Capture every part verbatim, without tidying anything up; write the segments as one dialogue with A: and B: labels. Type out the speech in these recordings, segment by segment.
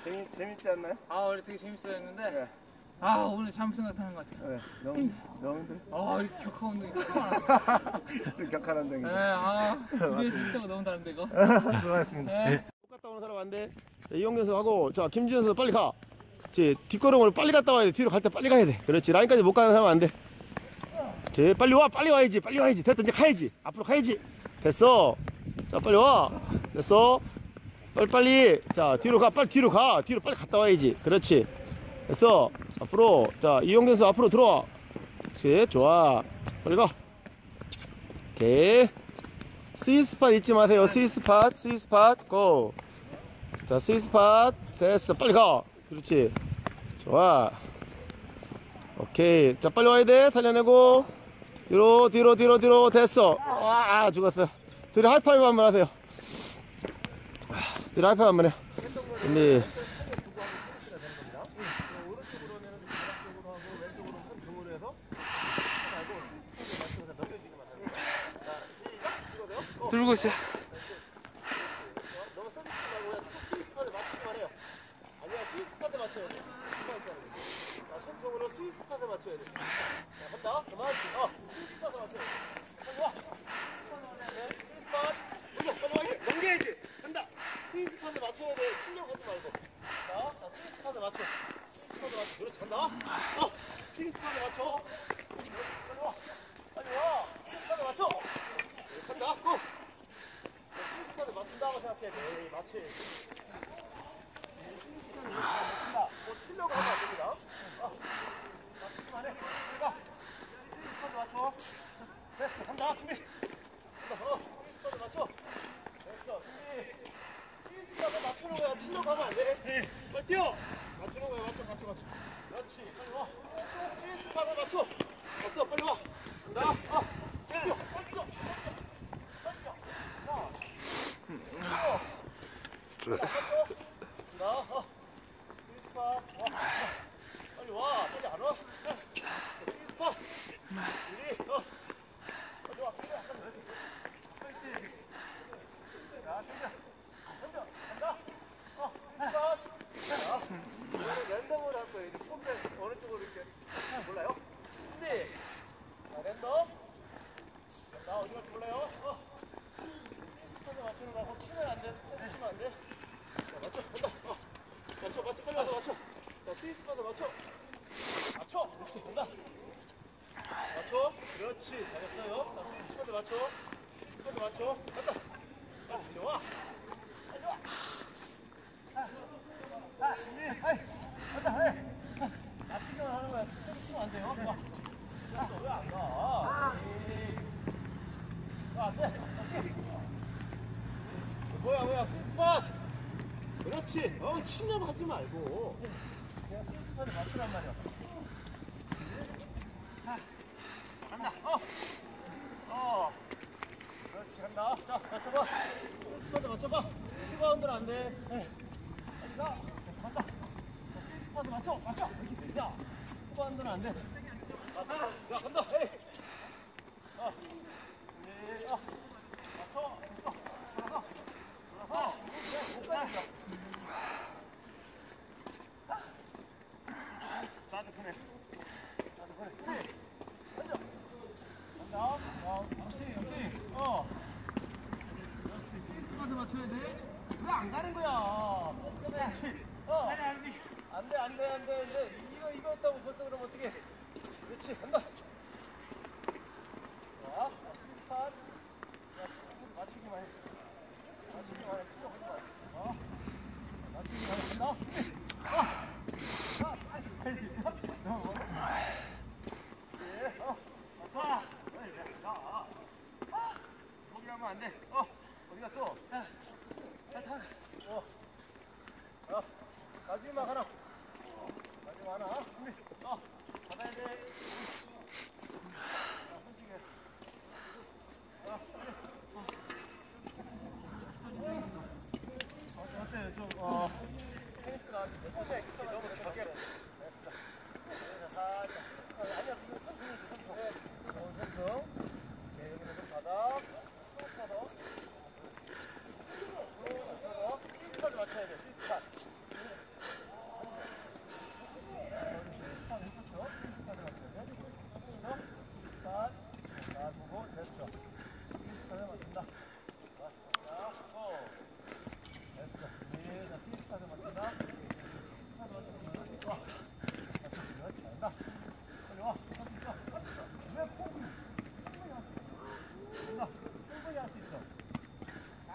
A: 재미, 재밌지 않나요?
B: 아 원래 되게 재밌어야 했는데
A: 네.
B: 아 오늘 잘못 생각하는 것 같아요.
A: 네, 너무 힘들, 너무 힘들어.
B: 아 이렇게 격한 운동이 너무 많았어.
A: 좀 격한 운동이죠.
B: 네, 아 무대 시스템가 너무 다른데 이거.
A: 수고하셨습니다.
B: 네.
A: 갔다 오는 사람 안 돼. 이용경 선수하고 자 김지현 선수 빨리 가. 제 뒷걸음으로 빨리 갔다 와야 돼. 뒤로 갈 때 빨리 가야 돼. 그렇지. 라인까지 못 가는 사람 안 돼. 제 빨리 와, 빨리 와야지, 빨리 와야지. 됐다 이제 가야지. 앞으로 가야지. 됐어. 자 빨리 와. 됐어. 빨리 빨리. 자 뒤로 가, 빨리 뒤로 가. 뒤로 빨리 갔다 와야지. 그렇지. 됐어. 앞으로. 자 이용경 선수 앞으로 들어와. 그렇지. 좋아. 빨리 가. 오케이. 스위스팟 잊지 마세요. 스위스팟, 스위스팟, 고. 자, 스위스팟, 됐어. 빨리 가. 그렇지. 좋아. 오케이. 자, 빨리 와야 돼. 살려내고. 뒤로, 뒤로, 뒤로, 뒤로. 됐어. 와, 아, 죽었어. 둘이 하이파이브 한번 하세요. 둘이 하이파이브 한번 해. 근데.
B: 들고 있어요.
A: 너무 서비스 말고 그냥 스위스팟에 맞추기만 해요. 아니야, 스위스팟에 맞춰야 돼. 자, 손톱으로 스위스팟에 맞춰야 돼. 자, 간다. 그만치. 어, 스위스팟에 맞춰야 돼. 빨리 와. 네, 스위스팟. 넘겨, 빨리 와. 넘겨야지. 간다. 스위스팟에 맞춰야 돼. 출력 하지 말고. 자, 자, 스위스팟에 맞춰. 스위스팟에 맞춰. 그렇지, 간다. 어, 스위스팟에 맞춰. 빨리 와. 빨리 와. 스위스팟에 맞춰. 간다. 고. 스위스팟에 맞춘다고 생각해. 네, 맞지. 스위스팟에 맞춘다. 뭐 치려고 하면 안 됩니다. 어. 맞추기만 해. 가. 스위스팟에 맞춰. 됐어. 간다. 준비. 간다. 어. 스위스팟에 맞춰. 됐어. 준비. 스위스팟에 맞추는 거야. 치려고 하면 안 돼. 빨리 뛰어. 맞추는 거야. 맞춰. 맞춰. 맞춰. 그렇지. 빨리 와. 스위스팟에 맞춰. 됐어. 빨리 와. 간다. 어. 뛰어. 빨리 뛰어. 나, 어, 스위스팟, 와, 빨리 와, 빨리 안 와? 스위스팟, 우리, 어, 빨리 와, 빨리 와, 빨리 와. 자, 덤벼, 덤벼, 간다. 어, 스위스팟. 자, 이거는 랜덤으로 할 거예요. 이제 폼대 어느 쪽으로 이렇게 몰라요? 준비. 자, 랜덤. 나 어디 갈지 몰라요? 어. 맞추는 거하고 치면 안 돼. 치면 안 돼. 자, 맞춰. 간다. 어. 맞춰. 맞춰. 빨리 와서 맞춰. 자, 스위스 가서 맞춰. 맞춰. 그렇지. 간다. 맞춰. 그렇지. 잘했어요. 자, 스위스 가서 맞춰. 스위스 가서 맞춰. 간다. 자, 이리 와. 빨리 와. 아, 아, 준비. 하이. 간다. 하이. 맞추기만 하는 거야. 치면 안 돼요. 와. 왜 안 가? 아, 안 돼. 뭐야 뭐야 스위스팟. 그렇지. 어 치려고 하지 말고 그냥 스위스팟에 맞추란 말이야. 아, 간다. 어. 어. 그렇지. 간다. 자 맞춰봐. 스위스팟에 맞춰봐. 리바운드는 안 돼. 네. 빨리 가. 간다. 스위스팟에 맞춰. 맞춰. 이렇게 되자. 리바운드는 안 돼. 야 간다. 에이. 어. 네. 어. 맞춰. 됐어. 들어서. 어, 네, 못 가니까. 나도 그래. 나도 그래. 그래. 던져. 간다. 어, 그렇지, 그렇지. 어. 그렇지. 스위스팟에 맞춰야 돼. 왜 안 가는 거야? 그렇지. 어. 안 돼, 안 돼, 안 돼, 안 돼, 안 돼. 이거, 이거 했다고 벌써 그러면 어떡해. 그렇지, 간다. 자, 스위스팟. 맞추기만 해. 맞추기만 해. 필요 없는 거야. 어? 맞추기만 해. 간다. 어! 아! 빨리 가야지. 너무 멀어. 예, 어. 맞춰. 빨리 가. 아! 포기하면 안 돼. 어! 어디 갔어? 아, 나 타. 어. 어. 마지막 하나. 마지막 하나. 준비. 어. 받아야 돼. 자, 손찌개. 어, 빨리. 어때? 좀, 어, 테니스가 조금의 엑스트라 너무 적게 됐어. 살짝. 아니야, 지금 선승이지, 선승. 네. 좋은 선승. 네, 여기는 좀 바닥. 쭉 뻗어. 쭉 뻗어. 스위스팟을 맞춰야 돼, 스위스팟.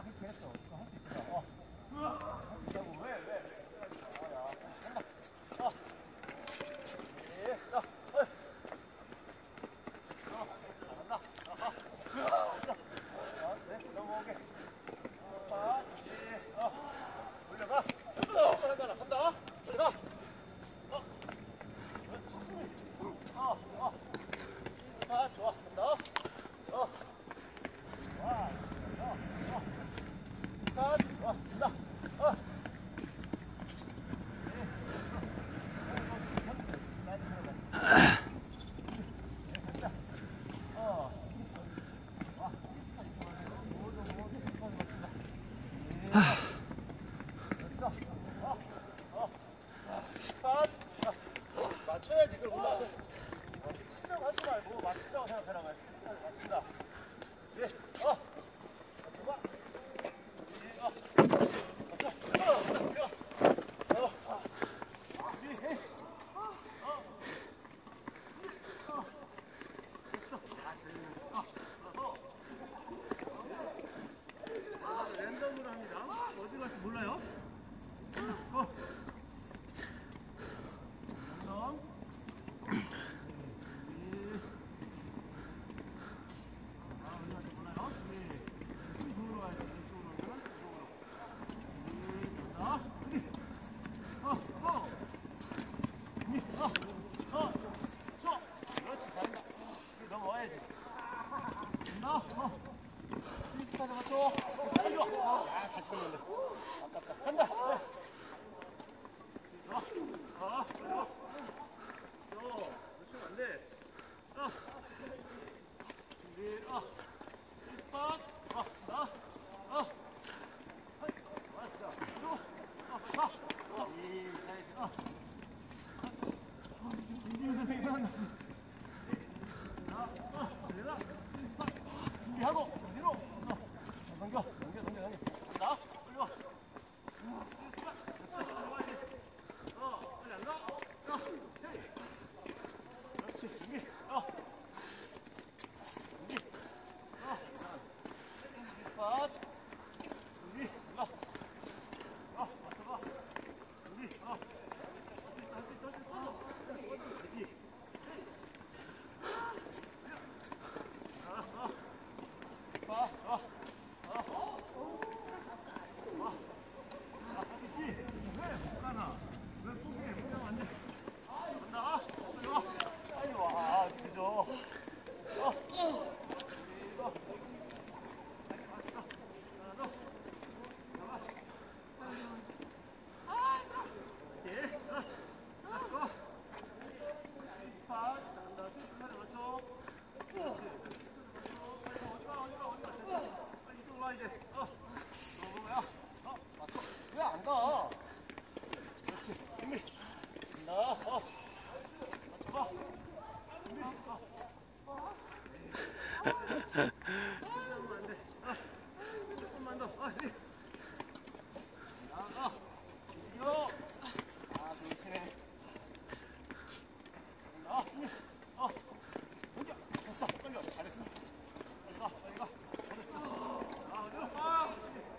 A: 그렇게 했어. 지금 할 수 있어. 어. 할 수 있다고. 왜, 왜? 아, 야. 간다. 어. 예. 자, 어. 어. 간다. 어. 자. 어, 네, 넘어오게. 아, 그렇지. 어. 올려가. 어. 간다. 간다. 올려가. 어. 어. 어. 아, 좋아. 간다. 어. 와. 어. 어. 아, 좋아. 간다. 어. 맞춰야지. 그걸 못 맞춰. 치려고 하지 말고 맞춘다고 생각하라고 해. 맞춘다. 그렇지. 어. 맞춰봐. 그렇지. 어. 맞춰. 어. 어. 어. 그렇지. 해. 어. 어. 됐어. 아, 어. 어. 랜덤으로 합니다. 어디 갈지 몰라요? 어. 랜덤. 준비하고 어디로? 어, 넘겨, 넘겨, 넘겨, 넘겨. 간다. 빨리 와. 됐어. 빨리 와야지. 어, 빨리 안 가. 어, 헤이. 그렇지. 준비. 어. 준비. 어. 스팟. 준비. 가. 어, 맞춰봐. 준비. 어. 할 수 있어, 할 수 있어, 할 수 있어. 준비. 아, 아, 아, 어. 와. 아, 하겠지? 왜 못 가나? 왜 포기해? 포기하면 안 돼. 간다. 빨리 와. 빨리 와. 그죠? 어. 이거. 왔어. 하나 더. 잡아. 예. 아. 고. 스팟. 간다. 스팟에 맞춰. 그렇지. 빨리 이쪽으로 와 이제. 어. 너 뭐야? 어. 맞춰. 왜 안 가? 그렇지. 준비. 간다. 어. 맞춰봐. 준비. 어. 준비하면 안 돼. 어. 조금만 더. 어. 네. 아. 어. 이거. 아, 그렇지네. 아. 준비. 어. 넘겨. 됐어. 빨리 와. 잘했어. 빨리 가. 빨리 가. 잘했어. 아, 어디로? 아.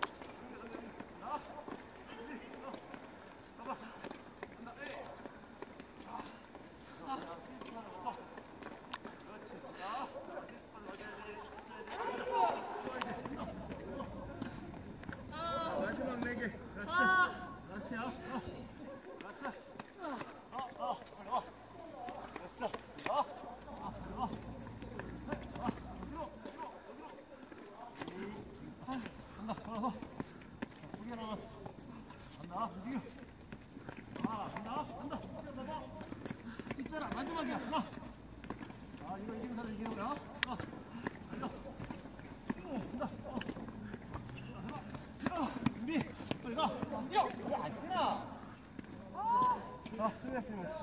A: 마지막 네 개. 라스트야. 어. 라스트. 어, 어, 빨리 와. 됐어. 어. 아, 빨리 와. 아, 어디로? 어디로? 어디로? 간다. 하나 더. 두 개 남았어. 간다. 움직여. 아, 간다. 간다. 간다. 진짜라. 마지막이야. 하나. 아, 이거 이기는 사람 이기는 거야. 어. 달려. 오, 간다. 어. 하나. 어. 준비. 빨리 가. 뛰어. 왜안 뛰나? 자, 수고했습니다.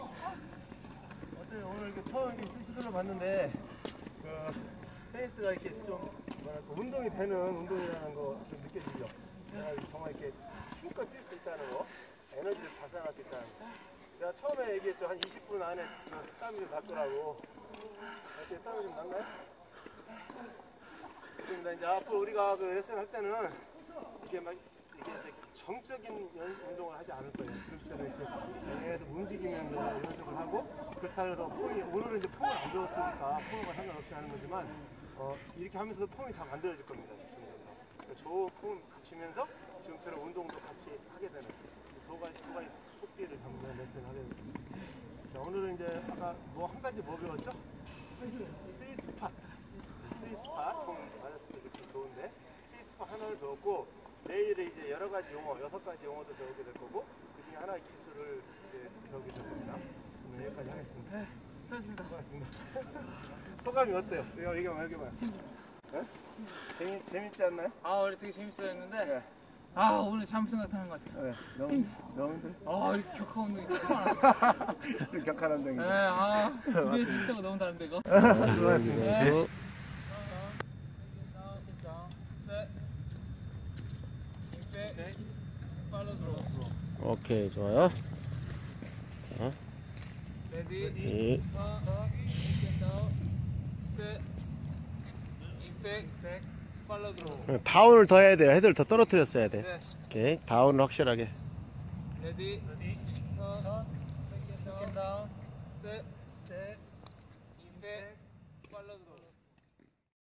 A: 어때요? 오늘 이렇게 처음 이렇게 시도를 봤는데, 그, 테니스가 이렇게 좀, 뭐랄까, 운동이 되는 운동이라는 거 좀 느껴지죠? 내가 정말 이렇게 힘껏 뛸 수 있다는 거, 에너지를 발산할 수 있다는 거. 제가 처음에 얘기했죠. 한 이십 분 안에 그 땀이 좀 날 거라고. 어떻게 땀이 좀 났나요? 좀 알겠습니다. 이제 앞으로 우리가 그 레슨 할 때는 이게 막 이게 이제 정적인 연- 운동을 하지 않을 거예요. 지금처럼 이렇게 계속 움직이면서 연습을 하고 그렇다 해서 폼이 오늘은 이제 폼을 안 배웠으니까 폼과 상관없이 하는 거지만 어, 이렇게 하면서도 폼이 다 만들어질 겁니다. 지금. 좋은 폼 갖추면서 지금처럼 운동도 같이 하게 되는 두 가지 두 가지 속기를 담는 레슨을 하게 됩니다. 자, 오늘은 이제 아까 뭐 한 가지 뭐 배웠죠? 스위스팟. 스위스팟 공 맞았을 때 느낌 좋은데 스위스팟 하나를 배웠고 내일은 이제 여러 가지 용어 여섯 가지 용어도 배우게 될 거고 그 중에 하나의 기술을 이제 배우게 될 겁니다. 오늘 여기까지 하겠습니다.
B: 네, 수고하셨습니다.
A: 고맙습니다. 소감이 어때요? 이거 얘기해봐 얘기해봐. 네? 재미 재밌지 않나요?
B: 아, 오늘 되게 재밌어야 했는데.
A: 네.
B: 아, 오늘 잘못 생각하는 것 같아요.
A: 네. 너무 너무 힘들.
B: 아, 이렇게 격하 운동이 너무 많았어.
A: 좀 격한 운동이.
B: 네, 아, 무대 시스템가 너무 다른데, 이거.
A: 수고하셨습니다.
B: 네.
C: 오케이, 좋아요. 자,
B: 레디,
C: 이,
B: 팔로우 들어.
C: 다운을 더 해야 돼요. 헤드를 더 떨어뜨렸어야 돼.
B: 네.
C: 오케이, 다운을 확실하게.
B: 레디, 턴, 세컨 다운, 스텝,